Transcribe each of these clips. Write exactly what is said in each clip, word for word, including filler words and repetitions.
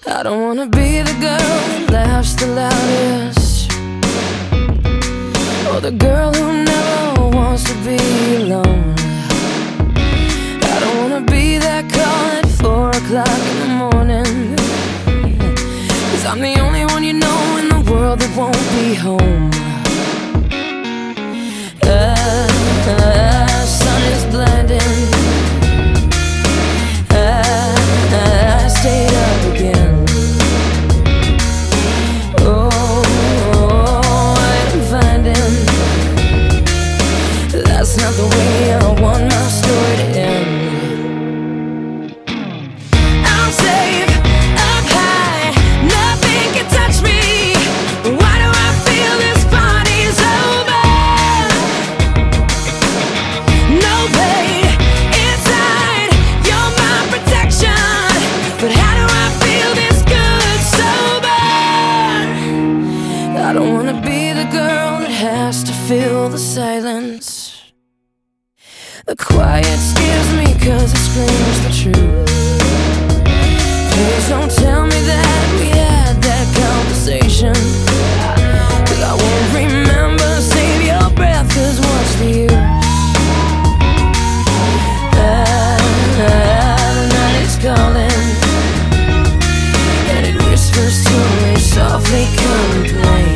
I don't wanna be the girl that laughs the loudest, or the girl who never wants to be alone. I don't wanna be that call at four o'clock in the morning, 'cause I'm the only one you know in the world that won't be home. Uh, uh, sun is blinding, uh, uh, I stayed up again. Oh, oh, I'm finding that's not the way I want my story to end. I'm safe up high, nothing can touch me. Why do I feel this party's over? No pain inside, you're my protection. But how do I feel this good sober? I don't wanna be the girl that has to fill the silence. The quiet scares me 'cause it screams the truth. Please don't tell me that we had that conversation, 'cause I won't remember. Save your breath, 'cause what's the use? Ah, ah, the night is calling, and it whispers to me softly, come and play.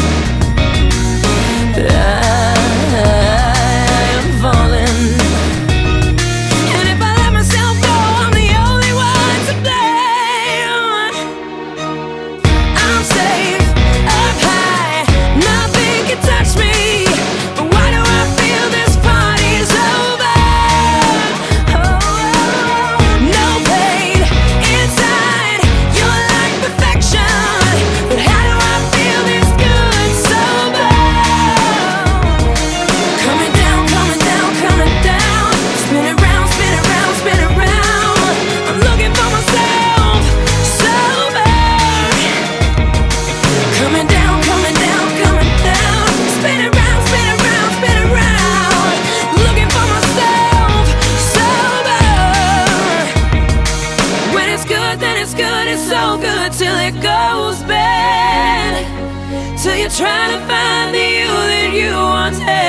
I, I am falling, and if I let myself go, I'm the only one to blame. I'm safe up high, nothing can touch me. But why do I feel this party's over? Oh, no pain inside, you're like perfection. But how do I feel this good sober? Coming down, coming down, coming down. Spin it round, spin it round, spin it round. I'm looking for myself sober. Coming down, coming down, coming down. Spin it round, spin it round, spin it round. Looking for myself sober. When it's good, then it's good, it's so good till it goes bad. Till you're trying to find the you that you once had.